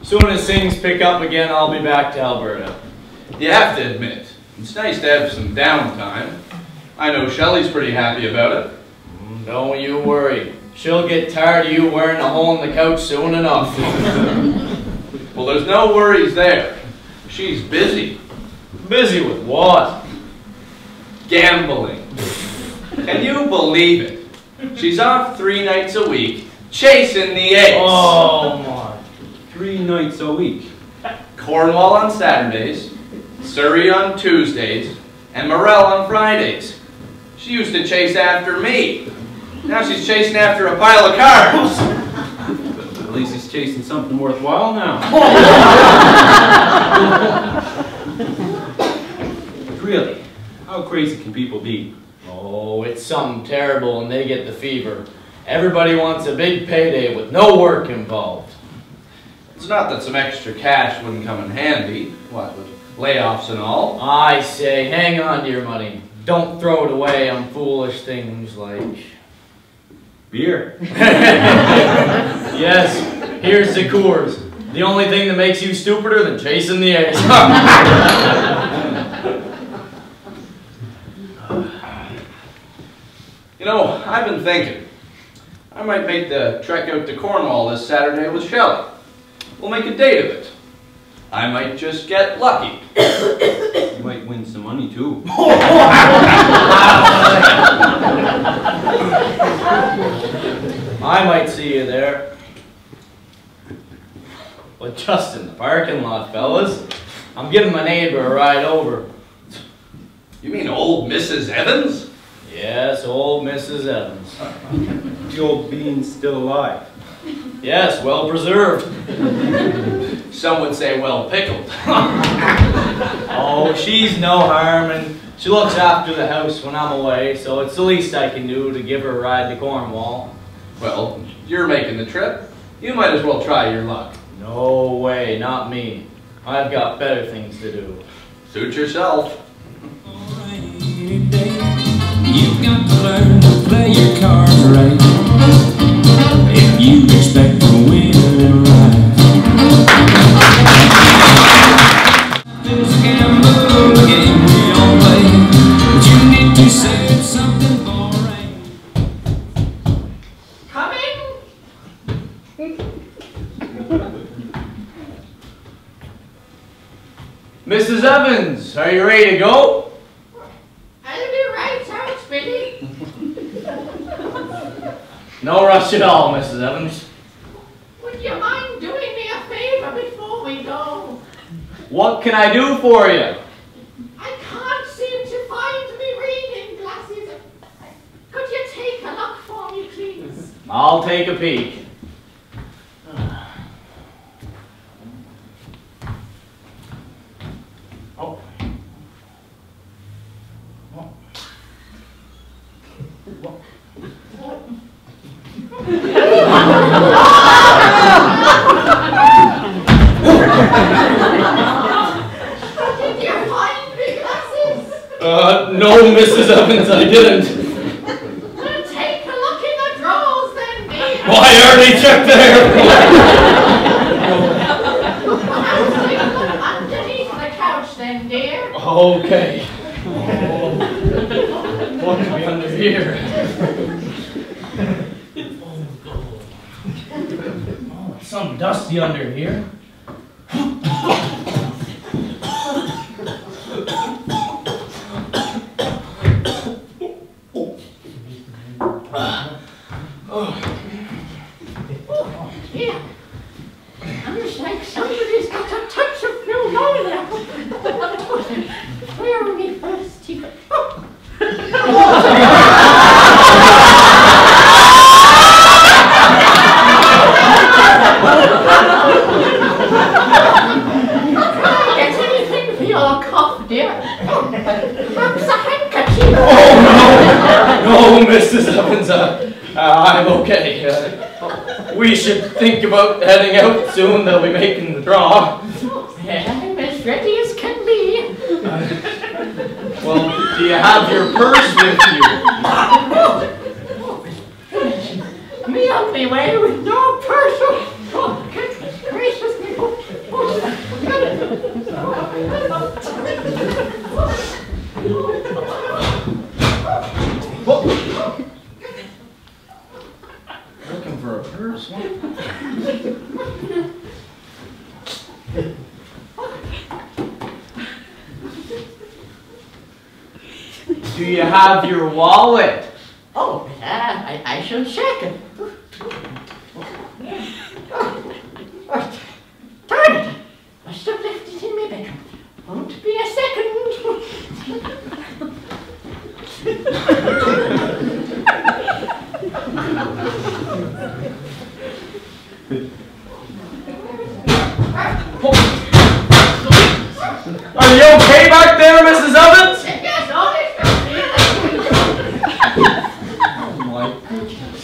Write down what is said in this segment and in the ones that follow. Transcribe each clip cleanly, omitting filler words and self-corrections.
Soon as things pick up again, I'll be back to Alberta. You have to admit, it's nice to have some downtime. I know Shelley's pretty happy about it. Don't you worry. She'll get tired of you wearing a hole in the couch soon enough. Well, there's no worries there. She's busy. Busy with what? Gambling. Can you believe it? She's off 3 nights a week, chasing the eggs. Oh my. 3 nights a week. Cornwall on Saturdays, Surrey on Tuesdays, and Morel on Fridays. She used to chase after me. Now she's chasing after a pile of cards. At least he's chasing something worthwhile now. Really, how crazy can people be? Oh, it's something terrible and they get the fever. Everybody wants a big payday with no work involved. It's not that some extra cash wouldn't come in handy, what, with layoffs and all. I say, hang on to your money. Don't throw it away on foolish things like... Beer. Yes, here's the Coors. The only thing that makes you stupider than chasing the eggs. You know, I've been thinking. I might make the trek out to Cornwall this Saturday with Shelley. We'll make a date of it. I might just get lucky. You might win some money too. I might see you there. But just in the parking lot, fellas. I'm giving my neighbor a ride over. You mean old Mrs. Evans? Yes, old Mrs. Evans. The old bean's still alive. Yes, well preserved. Some would say well pickled. Oh, she's no harm, and she looks after the house when I'm away, so it's the least I can do to give her a ride to Cornwall. Well, you're making the trip. You might as well try your luck. No way, not me. I've got better things to do. Suit yourself. You've got to learn to play your cards right if you expect to win in life. There's a gamble, the game we all play, but you need to save something for rain. Coming? Mrs. Evans, are you ready to go? I'll be right out, Billy. No rush at all, Mrs. Evans. Would you mind doing me a favor before we go? What can I do for you? I can't seem to find me reading glasses. Could you take a look for me, please? I'll take a peek. Oh. Did you find me glasses? No, Mrs. Evans, I didn't. Well, take a look in the drawers then, dear. Well, I already checked there. Underneath the couch then, dear. Okay. Oh, what could be under here? Oh, it's some dusty under here. Here. Looks like somebody's got a touch of pneumonia. Where are we first, Stephen? Get anything for your cough, dear? Perhaps a handkerchief? Oh, no, Mrs. Evans, I'm okay. We should think about heading out soon. They'll be making the draw. I'm as ready as can be. Well, do you have your purse with you? Me on my way with no purse. Oh, goodness gracious me. Do you have your wallet? Oh, I shall check it. Darn it! Must have left it in my bedroom. Won't be a second. Are you okay back there, Mrs. Evans? Yes, all is Oh my goodness.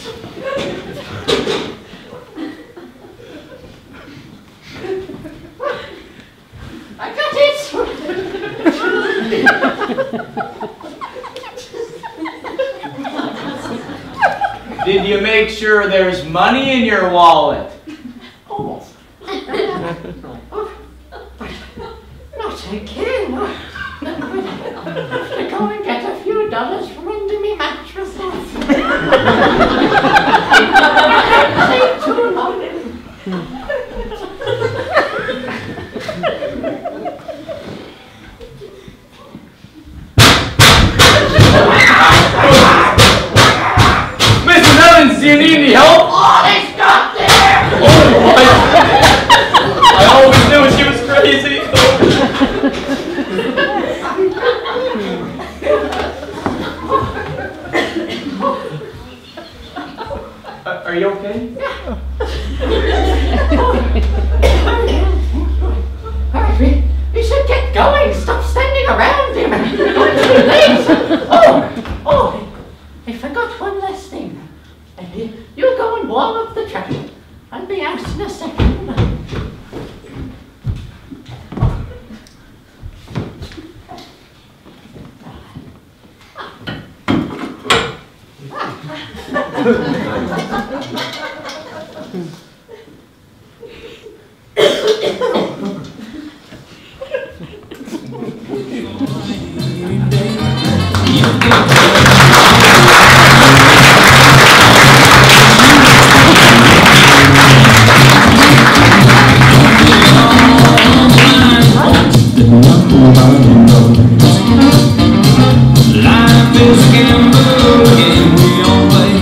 I got it. Did you make sure there's money in your wallet? Oh. Not again. I have to go and get a few dollars from under me mattress. Take too long. Mrs. Evans, do you need any help? Oh, they stopped there. Oh my! I always knew she was crazy. Are you okay? Hurry, we should get going. Stop standing around him. You're too late. Oh, I forgot one last thing. You go and warm up the truck. I'll be out in a second. Life is a gamble, and we all play.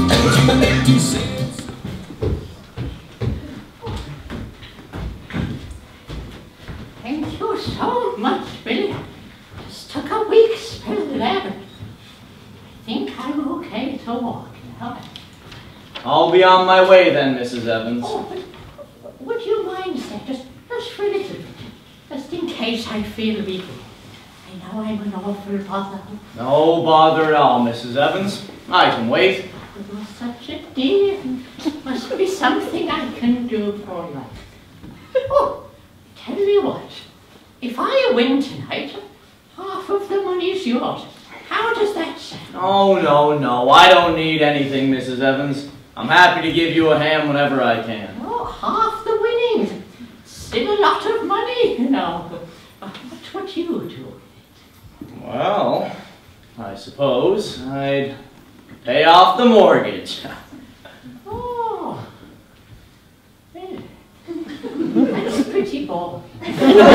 Thank you so much, Billy. Just took a week's spell there. I think I'm okay to walk now. I'll be on my way then, Mrs. Evans. Oh, but would you mind, sir, just for a little bit, just in case I feel weak. I know I'm an awful bother. No bother at all, Mrs. Evans. I can wait. You're such a dear. Must be something I can do for you. Oh, tell you what. If I win tonight, half of the money's yours. How does that sound? Oh, no. I don't need anything, Mrs. Evans. I'm happy to give you a hand whenever I can. Oh, half the winnings. Still a lot of money, you know. What would you do? Well, I suppose I'd pay off the mortgage. Oh. Well, that's pretty bold. You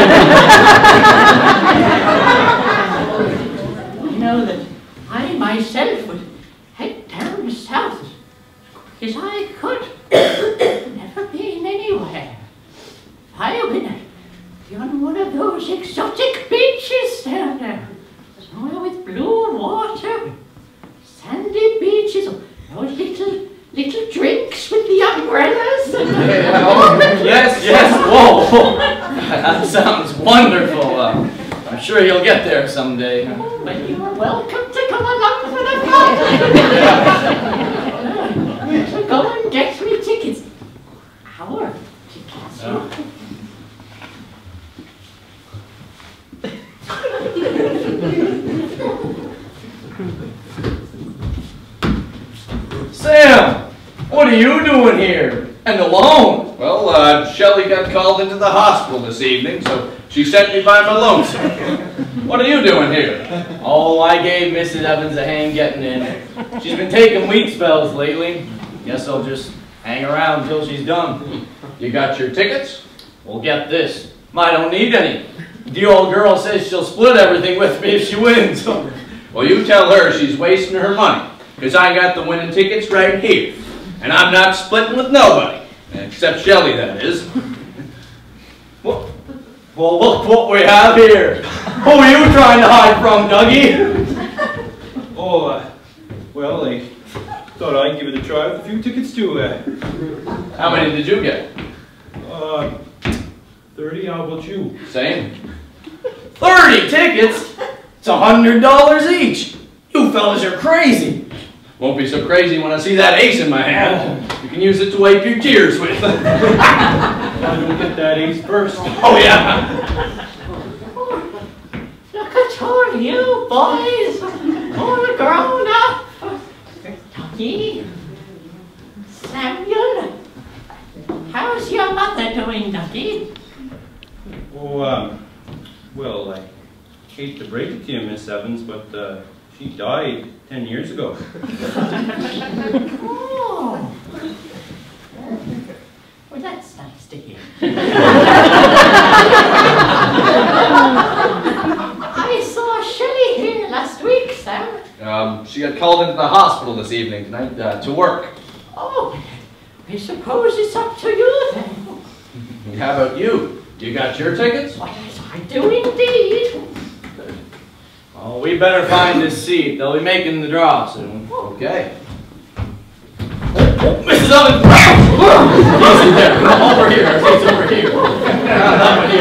know that I myself would head down south as quick as I could. Never been anywhere. If I win, be on one of those exotic beaches down there. Somewhere with blue water, sandy beaches, those little drinks with the umbrellas. Yes. Whoa. That sounds wonderful. I'm sure you'll get there someday. Oh, well, you're welcome to come along for the fun. So go and get me tickets. Our tickets. Sam, what are you doing here? And alone? Well, Shelley got called into the hospital this evening, so she sent me by my lonesome. What are you doing here? Oh, I gave Mrs. Evans a hand getting in. She's been taking weak spells lately. Guess I'll just hang around till she's done. You got your tickets? Well, get this. I don't need any. The old girl says she'll split everything with me if she wins. Well, you tell her she's wasting her money, because I got the winning tickets right here. And I'm not splitting with nobody, except Shelley, that is. Well, look what we have here. Who are you trying to hide from, Dougie? Oh, well, I thought I'd give it a try with a few tickets too. How many did you get? 30, how about you? Same. 30 tickets? It's $100 each. You fellas are crazy. Won't be so crazy when I see that ace in my hand. You can use it to wipe your tears with. I don't get that ace first. Oh, yeah. Look at all you boys, all grown up. Ducky, Samuel, how's your mother doing, Ducky? Oh, well, I hate to break it to you, Miss Evans, but she died 10 years ago. Oh. Well, that's nice to hear. I saw Shelley here last week, Sam. She got called into the hospital this evening tonight to work. Oh, I suppose it's up to you then. How about you? You got your tickets? Well, yes, I do indeed. Oh, we better find this seat. They'll be making the draw soon. Okay. Mrs. Evans! Easy there. Come over here. Our seat's over here. That one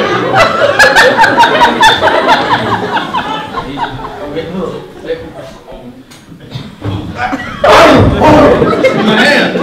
here. My hand.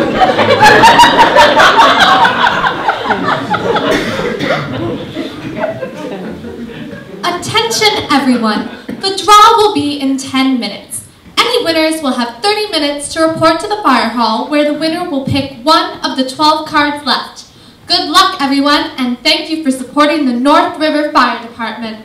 Attention everyone, the draw will be in 10 minutes. Any winners will have 30 minutes to report to the fire hall where the winner will pick one of the 12 cards left. Good luck everyone, and thank you for supporting the North River Fire Department.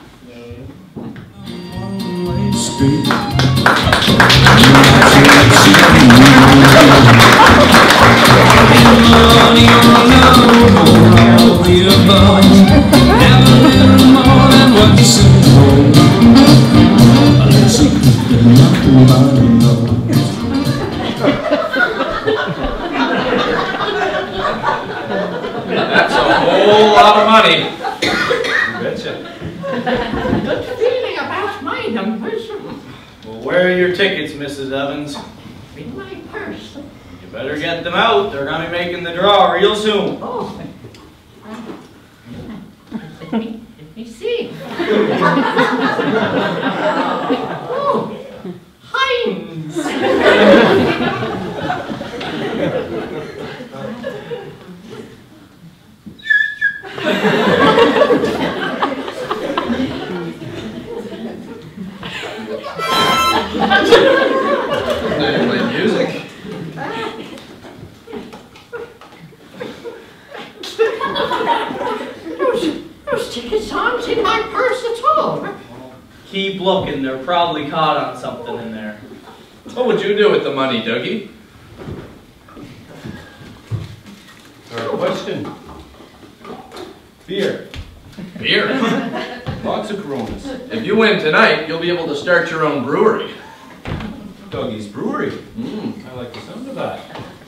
That's a whole lot of money. Betcha. Good feeling about my numbers. Well, where are your tickets, Mrs. Evans? In my purse. You better get them out. They're going to be making the draw real soon. Oh, let me see. Oh, Heinz. They play music. Those tickets aren't in my purse at all. Keep looking. They're probably caught on something in there. What would you do with the money, Dougie? Our question. Beer. Beer. Lots of Coronas. If you win tonight, you'll be able to start your own brewery. Dougie's Brewery. Mm. I like the sound of that.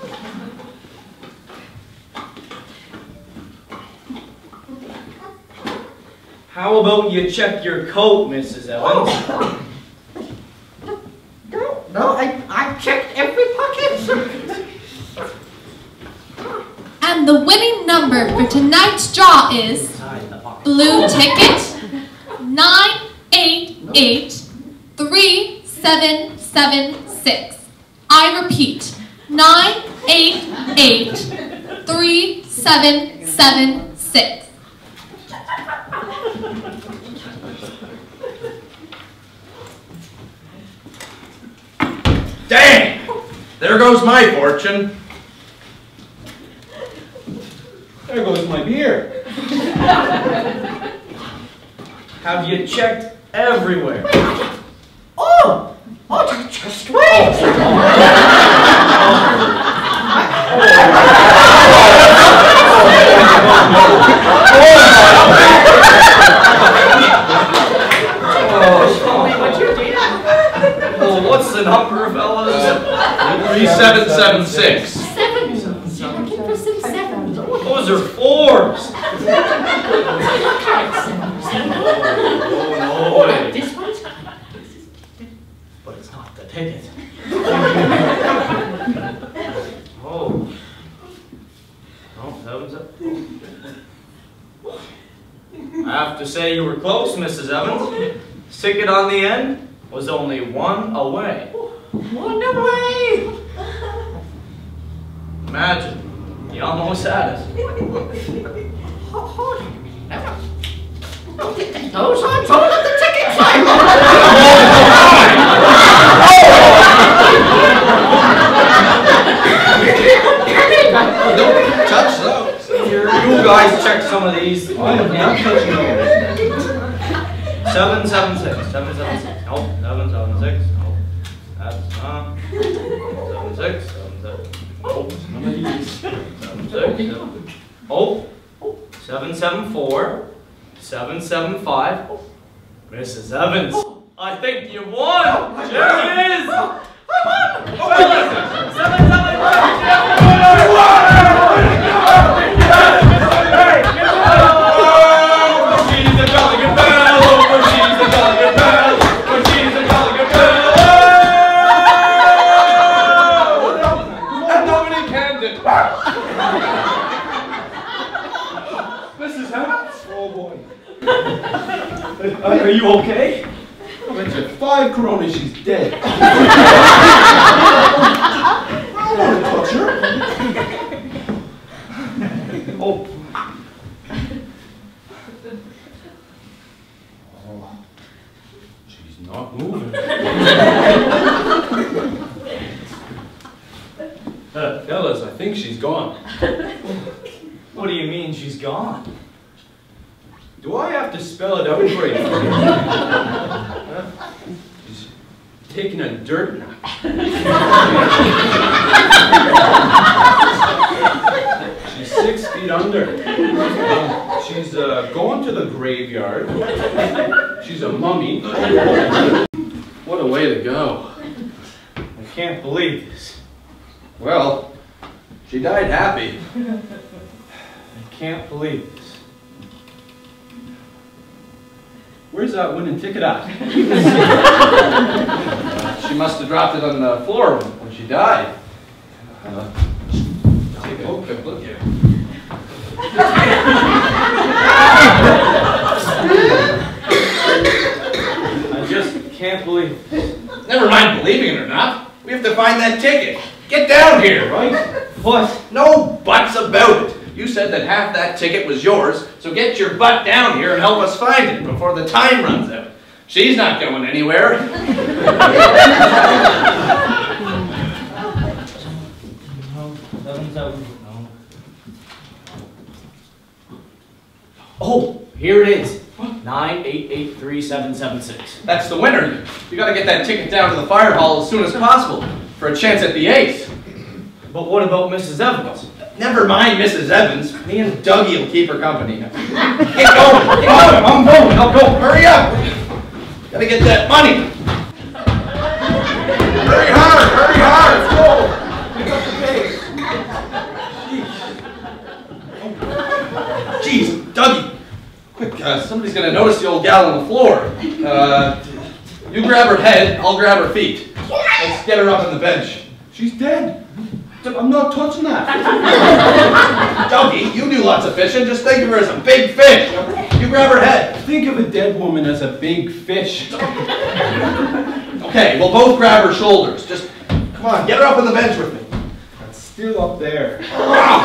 How about you check your coat, Mrs. Evans? No, I checked every pocket. And the winning number for tonight's draw is blue ticket 9883776. I repeat, 9883776. Dang! There goes my fortune. There goes my beer. Have you checked everywhere? Oh, just wait. Show me what you did. yours. Oh, this one's kind. But it's not the ticket. Oh. Oh, heavens up. I have to say you were close, Mrs. Evans. Ticket on the end was only one away. One away! Imagine, you almost had it. Hold on. Don't get those on. Hold up the ticket sign. Don't touch those. You guys check some of these. I am not touching those. 776. 776. Nope. 776. Nope. That's not. 76. 77. Nope. None of these. 76. Oh. 774. 775. Mrs. Evans. I think you won. There it is. 775. She's a jolly good belle. She's a jolly good belle. She's a jolly good belle. And nobody can do. Mrs. Evans? Oh boy. Are you okay? I bet you 5 Corona she's dead. I don't want to touch her. Oh. She's not moving. Fellas, I think she's gone. What do you mean she's gone? Do I have to spell it out for you? Huh? She's taking a dirt nap. She's 6 feet under. She's going to the graveyard. She's a mummy. What a way to go. I can't believe this. Well, she died happy. I can't believe this. Where's that winning ticket at? She must have dropped it on the floor when she died. Take a quick look here. I just can't believe this. Never mind believing it or not. We have to find that ticket. Get down here. Right? What? No buts about it. You said that half that ticket was yours, so get your butt down here and help us find it before the time runs out. She's not going anywhere. No. Oh, here it is. 9883776. That's the winner. You gotta get that ticket down to the fire hall as soon as possible for a chance at the ace. But what about Mrs. Evans? Never mind Mrs. Evans. Me and Dougie will keep her company. Get going. Get going. I'm going. I'll go. Hurry up. Gotta get that money. Hurry hard. Hurry hard. Let's go. Pick up the pace. Jeez, Dougie. Quick, somebody's gonna notice the old gal on the floor. You grab her head, I'll grab her feet. Let's get her up on the bench. She's dead. I'm not touching that. Dougie, you do lots of fishing. Just think of her as a big fish. You grab her head. Think of a dead woman as a big fish. Okay, we'll both grab her shoulders. Just, come on, get her up on the bench with me. That's still up there. She's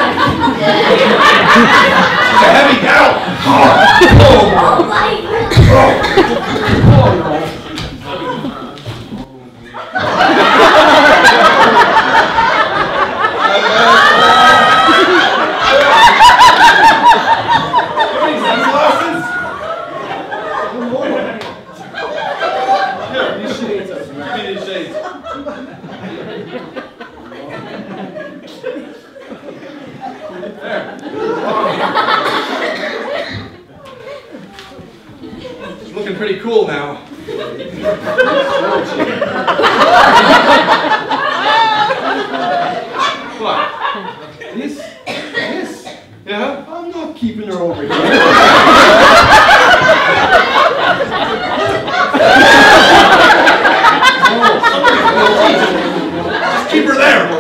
a heavy gal. Oh my God. Oh no. She's looking pretty cool now. What? This? Yeah? I'm not keeping her over here. Just keep her there.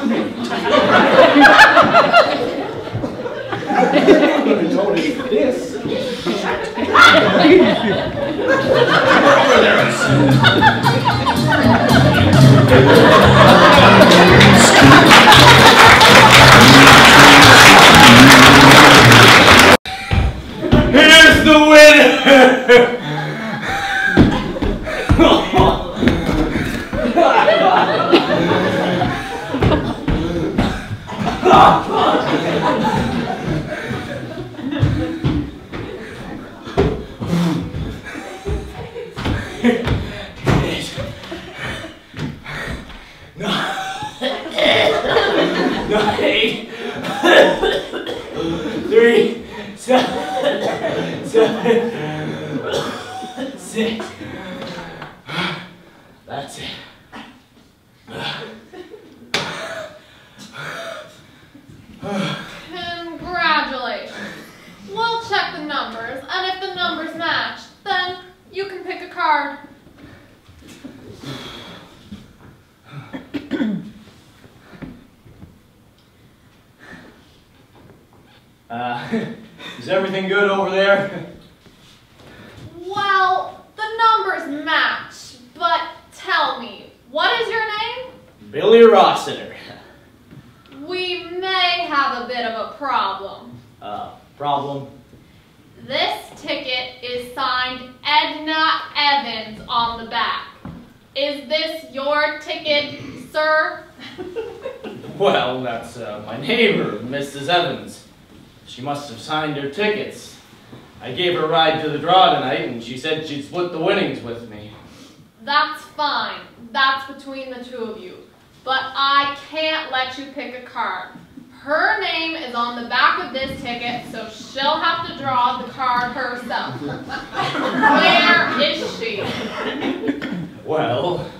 Notice this. Over there. Here's the winner! Nine, 3, 7, 6. That's it. Congratulations. We'll check the numbers, and if the numbers match, then you can pick a card. Is everything good over there? Well, the numbers match, but tell me, what is your name? Billy Rossiter. We may have a bit of a problem. Problem? This ticket is signed Edna Evans on the back. Is this your ticket, sir? Well, that's my neighbor, Mrs. Evans. She must have signed her tickets. I gave her a ride to the draw tonight, and she said she'd split the winnings with me. That's fine. That's between the two of you. But I can't let you pick a card. Her name is on the back of this ticket, so she'll have to draw the card herself. Where is she? Well,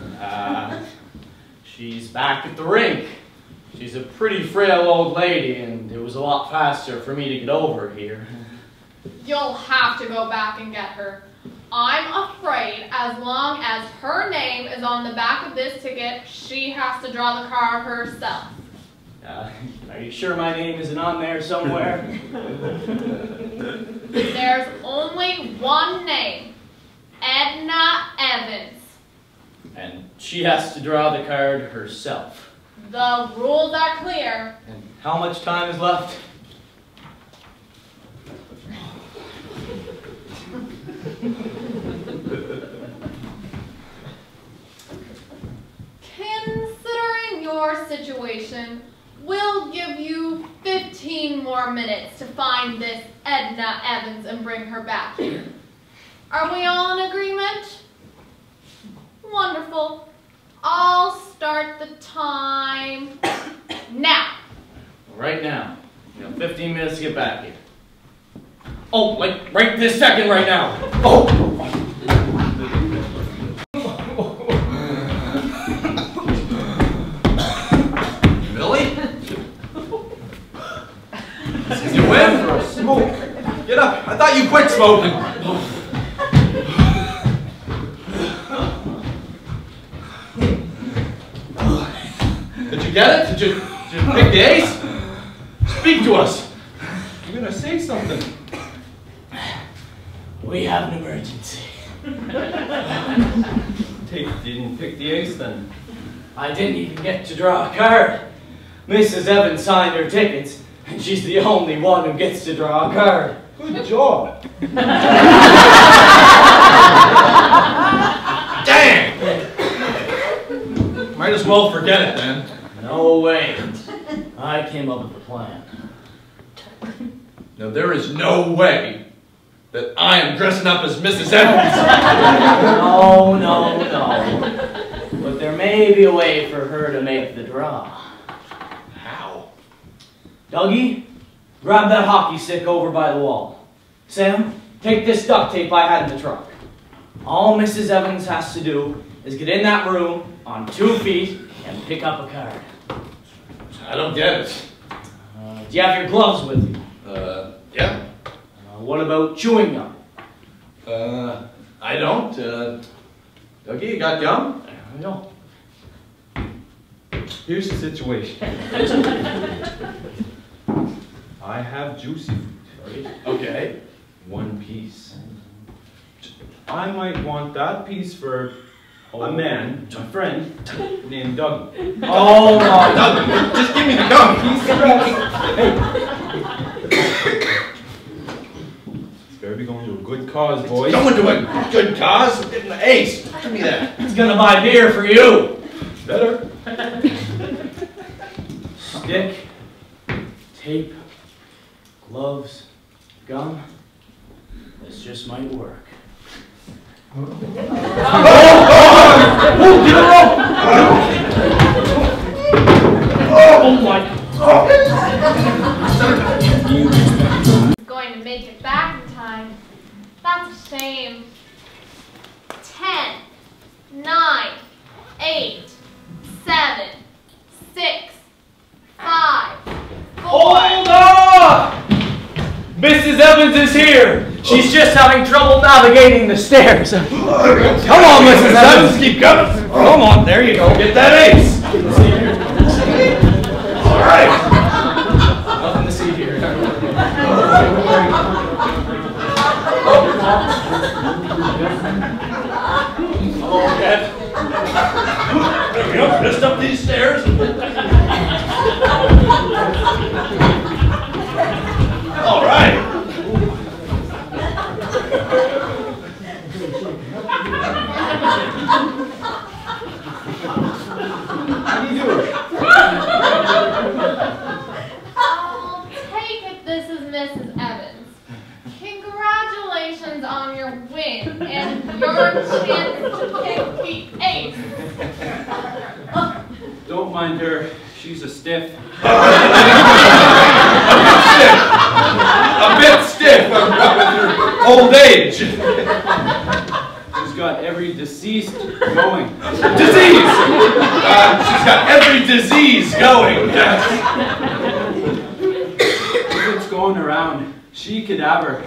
she's back at the rink. She's a pretty frail old lady, and it was a lot faster for me to get over here. You'll have to go back and get her. I'm afraid as long as her name is on the back of this ticket, she has to draw the card herself. Are you sure my name isn't on there somewhere? There's only one name, Edna Evans. And she has to draw the card herself. The rules are clear. And how much time is left? Considering your situation, we'll give you 15 more minutes to find this Edna Evans and bring her back here. Are we all in agreement? Wonderful. I'll start the time now. Right now. You have 15 minutes to get back here. Oh, like right this second right now. Oh! Billy? You win? For a smoke. Get up. I thought you quit smoking. Did you get it? Did you pick the ace? Speak to us. You're gonna say something. We have an emergency. Didn't pick the ace then. I didn't even get to draw a card. Mrs. Evans signed her tickets, and she's the only one who gets to draw a card. Good job. Dang! Might as well forget it then. No way. I came up with a plan. No, there is no way that I am dressing up as Mrs. Evans. No. But there may be a way for her to make the draw. How? Dougie, grab that hockey stick over by the wall. Sam, take this duct tape I had in the truck. All Mrs. Evans has to do is get in that room on 2 feet and pick up a card. I don't get it. Do you have your gloves with you? Yeah. what about chewing gum? I don't. Dougie, you got gum? No. Here's the situation. I have juicy fruit, Okay. one piece. I might want that piece for a man, a friend, named Dougie. Oh my. Dougie, just give me the gum. It's gotta be going to a good cause, boys. Going to a good cause. I'm getting the ace. Give me that. It's gonna buy beer for you. Better. Stick, tape, gloves, gum. This just might work. Oh, my. Going to make it back in time. That's a shame. 10, 9, 8, 7, 6, 5, 4. Hold up! Mrs. Evans is here. She's just having trouble navigating the stairs. Come on, Mrs. Evans. Keep coming. Come on, there you go. Get that ace. All right. Nothing to see here. Okay. There we go. Just up these stairs. All right. How do you do it? I'll take it this is Mrs. Evans. Congratulations on your win and your chance to pick the ace. Don't mind her. She's a stiff. A bit stiff with her old age. She's got every deceased going. Disease. She's got every disease going. Yes. If it's going around, she could have her.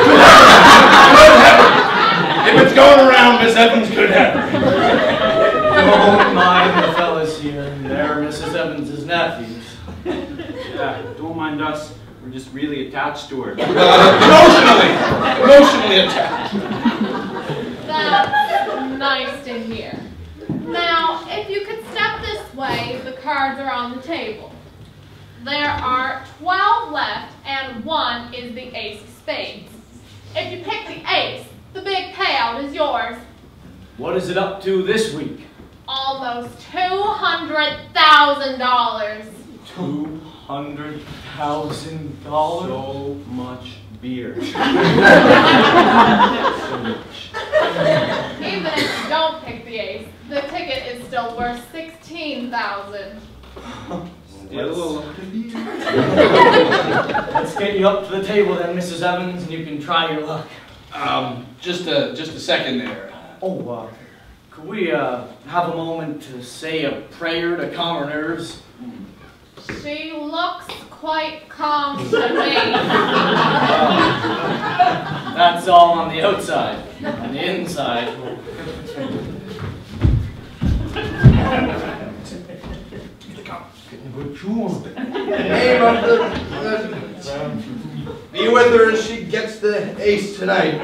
If it's going around, Miss Evans could have her. Don't mind the fellas here. They're Mrs. Evans' nephews. Yeah, don't mind us. We're just really attached to her. Emotionally attached. That's nice to hear. Now, if you could step this way, the cards are on the table. There are 12 left, and 1 is the ace of spades. If you pick the ace, the big payout is yours. What is it up to this week? Almost $200,000. $200,000? So much beer. So much. Even if you don't pick the ace, the ticket is still worth $16,000. Let's get you up to the table then, Mrs. Evans, and you can try your luck. Just a second there. Oh, could we have a moment to say a prayer to calm her nerves? She looks quite calm to me. That's all on the outside. On the inside. Name of the be with her as she gets the ace tonight.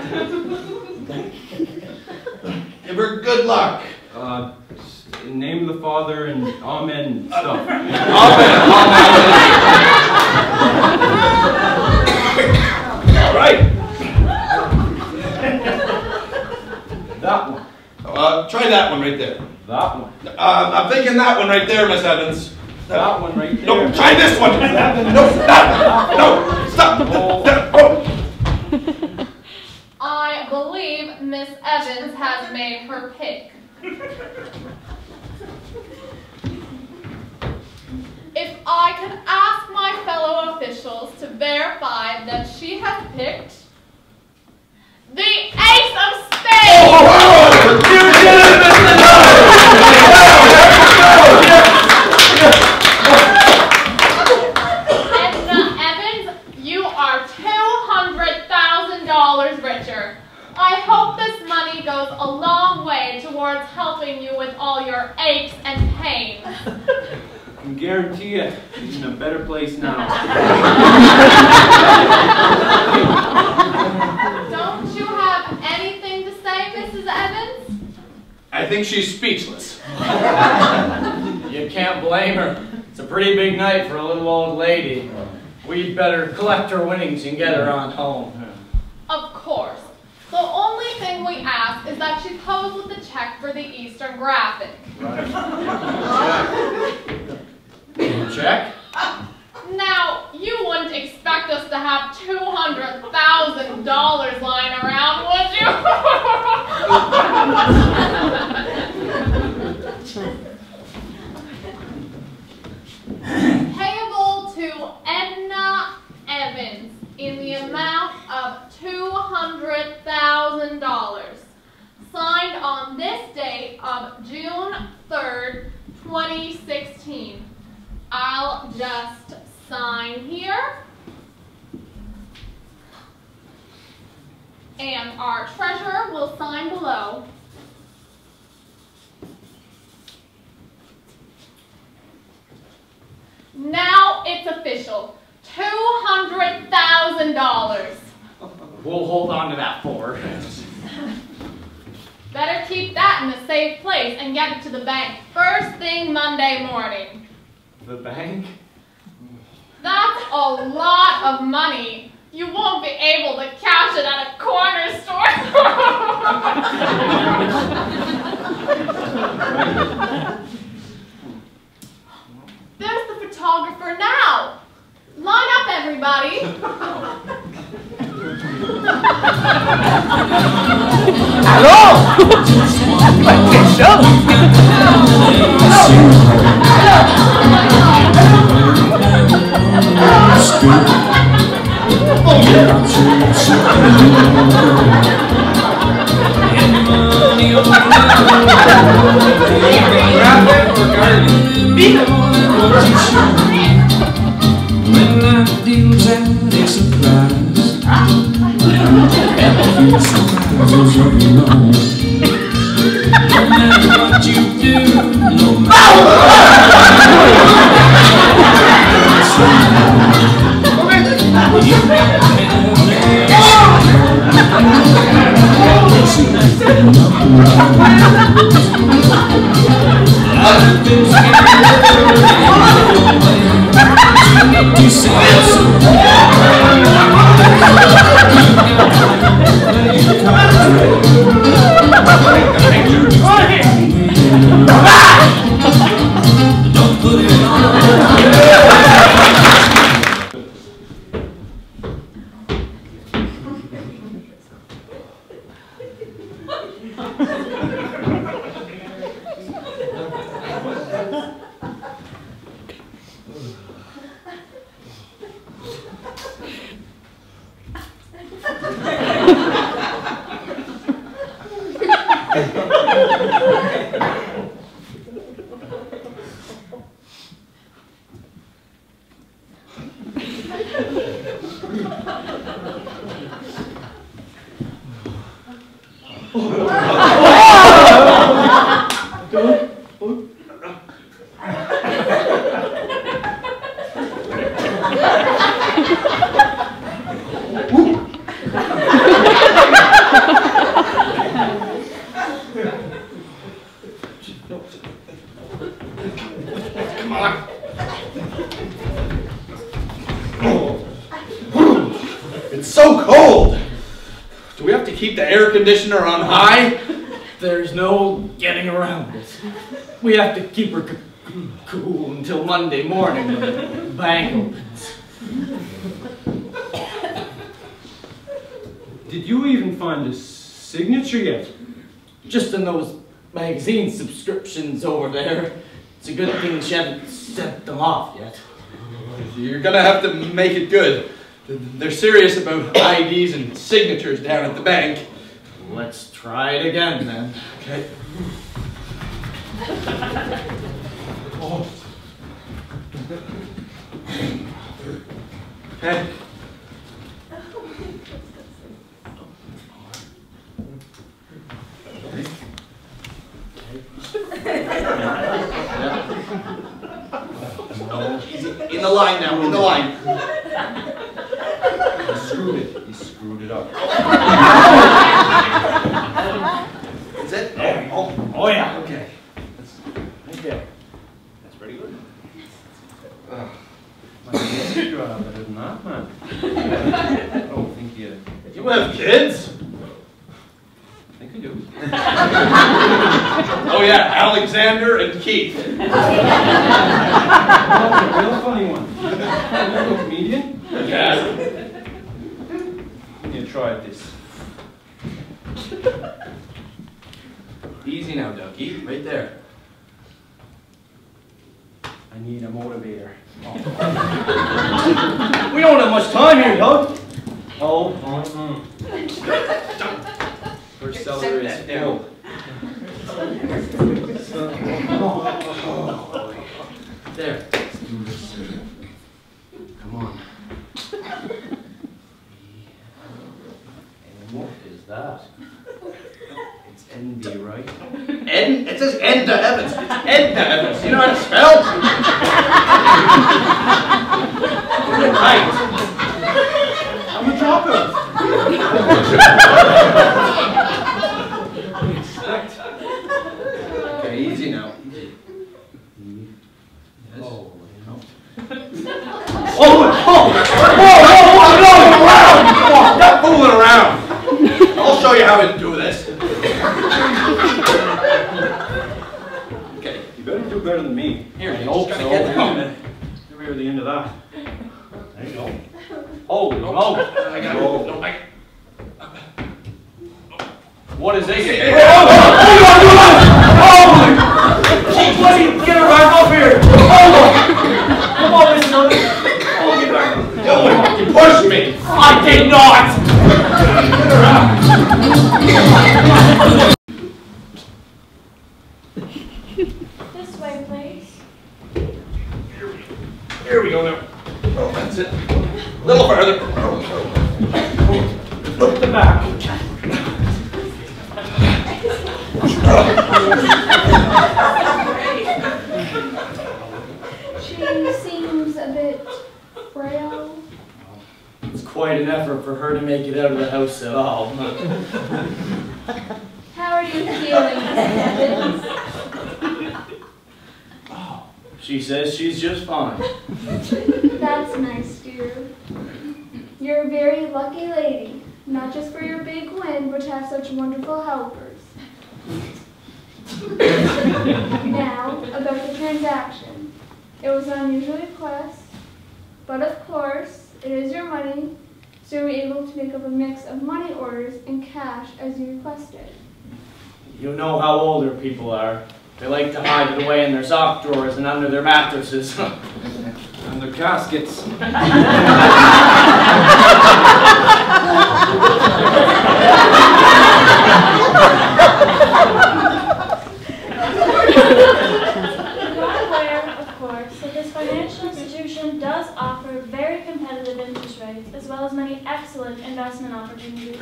Give her good luck. In the name of the Father and Amen stuff. Amen. All right. That one. Try that one right there. That one. I'm thinking that one right there, Miss Evans. That one right there. No, try this one. No, that one. No, stop. Oh. I believe Miss Evans has made her pick. If I could ask my fellow officials to verify that she has picked the ace of spades! You did it, Mr. Edna Evans, you are $200,000 $1,000 richer. I hope this money goes a long way towards helping you with all your aches and pains. I can guarantee you, she's in a better place now. Don't you have anything to say, Mrs. Evans? I think she's speechless. You can't blame her. It's a pretty big night for a little old lady. We'd better collect her winnings and get her on home. Of course. The only thing we ask is that she pose with the check for the Eastern Graphic. Check? Now, you wouldn't expect us to have $200,000 lying around, would you? Payable to Edna Evans in the amount of $200,000. Signed on this date of June 3rd, 2016. I'll just sign here. And our treasurer will sign below. Now it's official. $200,000. We'll hold on to that for her. Better keep that in a safe place and get it to the bank first thing Monday morning. The bank? That's a lot of money. You won't be able to cash it at a corner store. There's the photographer now. Line up, everybody. Hello! When life deals out a surprise, and a few surprises of your own. No matter what you do, no matter what you gotta you say so. Don't put it on. It's so cold! Do we have to keep the air conditioner on high? There's no getting around it. We have to keep her cool until Monday morning when the bank opens. Did you even find a signature yet? Just in those magazine subscriptions over there. It's a good thing she hasn't sent them off yet. You're gonna have to make it good. They're serious about IDs and signatures down at the bank. Let's try it again then. Okay. Okay. In the line now, in the line. He screwed it. He screwed it up. Is it? Oh yeah. Okay. Right there. That's pretty good. Man, you're out better than that, man. I don't think you... You have kids? I think I do. Oh yeah, Alexander and Keith. That's a real funny one. You're a comedian? Yeah. You try this. Easy now, Ducky. Right there. I need a motivator. We don't have much time here, Doug. Oh, Her cellar is full. There. Come on. And what is that? It's ND, right? It says Edna Evans. It's Edna Evans. You know how to spell? Right. I'm a dropper. Okay, easy now. Easy. Yes. Oh, Stop fooling around. I'll show you how to do this. Okay. you better do better than me. Here, I you hope just so. gotta get them. You're near the end of that. There you go. Holy Oh, moly. I got it. No, What is this? Hey, Buddy, get her back up here! Come on, Miss Murphy. Oh, get back. You pushed me. I did not! This way, please. Here we go now. Oh, that's it. A little further. Look at the back. She seems a bit frail. It's quite an effort for her to make it out of the house at all. How are you feeling, Miss Evans? She says she's just fine. That's nice, dear. You're a very lucky lady, not just for your big win, but to have such wonderful helpers. Now, about the transaction. It was an unusual request, but of course, it is your money, so you're able to make up a mix of money orders and cash as you requested. You know how older people are. They like to hide it away in their sock drawers and under their mattresses. And their caskets. You're aware, of course, that this financial institution does offer very competitive interest rates, as well as many excellent investment opportunities.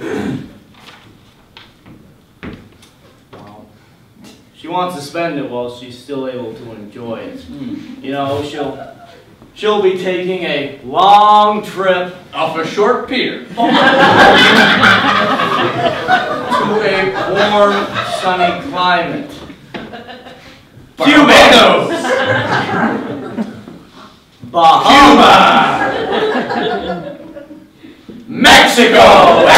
She wants to spend it while she's still able to enjoy it. You know, she'll be taking a long trip Off a short pier. to a warm, sunny climate. Barbados. Bahamas, Mexico.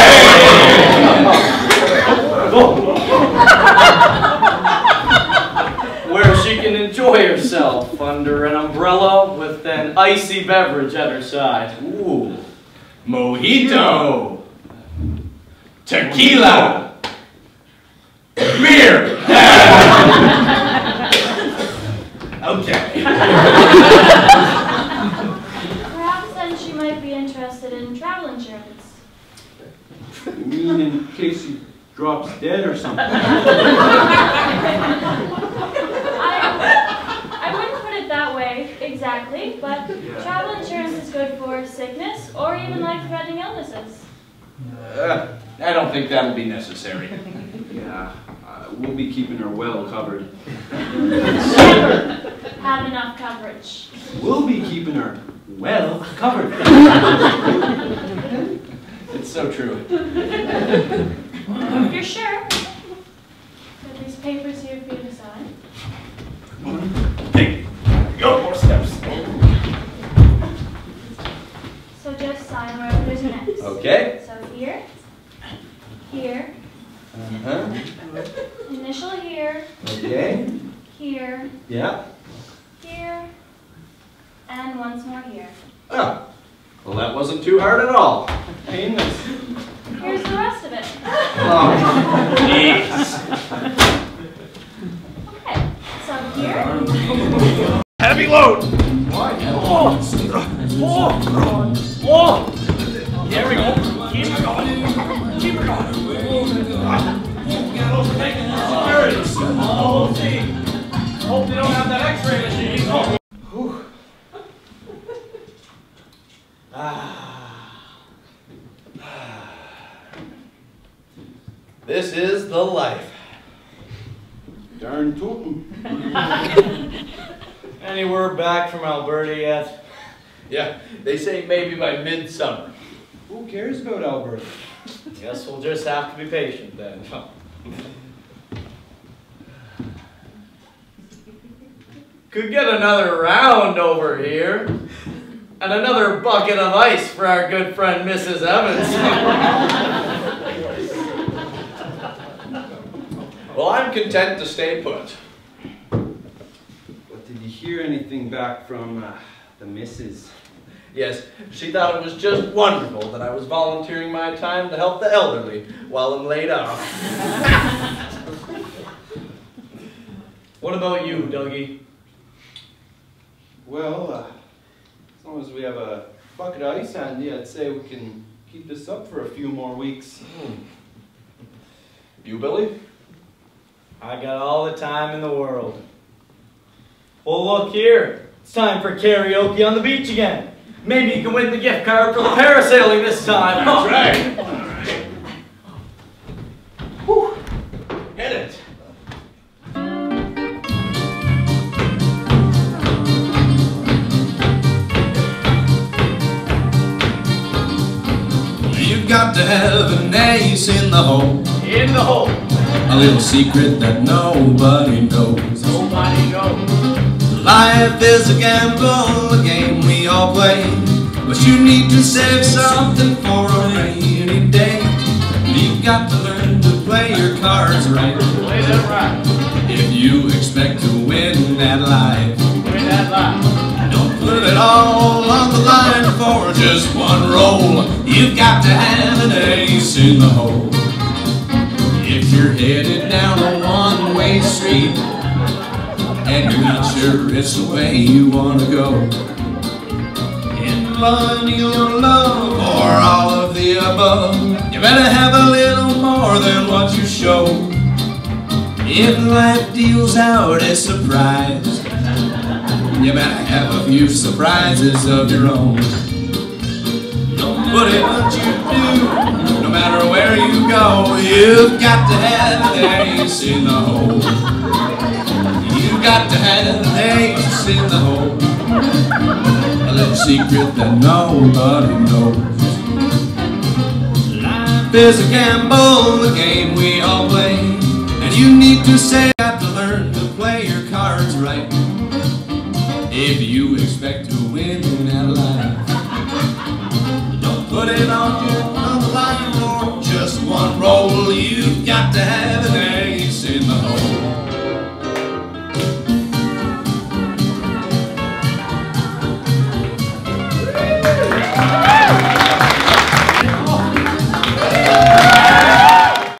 where she can enjoy herself under an umbrella with an icy beverage at her side. Ooh. Mojito. Tequila. Beer. Okay. Perhaps then she might be interested in travel insurance. You mean in case he drops dead or something? I wouldn't put it that way, exactly, but travel insurance is good for sickness or even life-threatening illnesses. I don't think that'll be necessary. Yeah, we'll be keeping her well covered. Never have enough coverage. We'll be keeping her well covered. It's so true. If you're sure, there are these papers here for you to sign. Hey, go, more steps. So just sign wherever there's an X. Okay. So here, here, initial here, Okay. here, Yeah. here, and once more here. Oh. Well, that wasn't too hard at all. Painless. Here's the rest of it. Oh, jeez. Okay, so here, Heavy load. There we go. Keep her going. Keep her going. There it is. Oh, we'll see. Hope they don't have that X-ray machine. Oh. This is the life. Darn tootin'. Any word back from Alberta yet? Yeah, they say maybe by midsummer. Who cares about Alberta? Guess we'll just have to be patient then. Could get another round over here. And another bucket of ice for our good friend Mrs. Evans. Well, I'm content to stay put. But did you hear anything back from the missus? Yes, she thought it was just wonderful that I was volunteering my time to help the elderly while I'm laid off. What about you, Dougie? Well, as long as we have a bucket of ice handy, I'd say we can keep this up for a few more weeks. You, Billy? I got all the time in the world. Well, look here. It's time for karaoke on the beach again. Maybe you can win the gift card for the parasailing this time. That's right. All right. Whew. Hit it. You've got to have an ace in the hole. In the hole. A little secret that nobody knows. Nobody knows. Life is a gamble, a game we all play. But you need to save something for a rainy day. You've got to learn to play your cards right. Play that right. If you expect to win that life, Win that life. don't put it all on the line for just one roll. You've got to have an ace in the hole. If you're headed down a one-way street and you're not sure it's the way you want to go, in money or love or all of the above, you better have a little more than what you show. If life deals out a surprise, you better have a few surprises of your own. Don't put it what you do, no matter where you go. You've got to have an ace in the hole. You've got to have an ace in the hole. A little secret that nobody knows. Life is a gamble, a game we all play. And you need to say, got to learn to play your cards right. If you expect to win that life, don't put it on the line for just one roll. You've got to have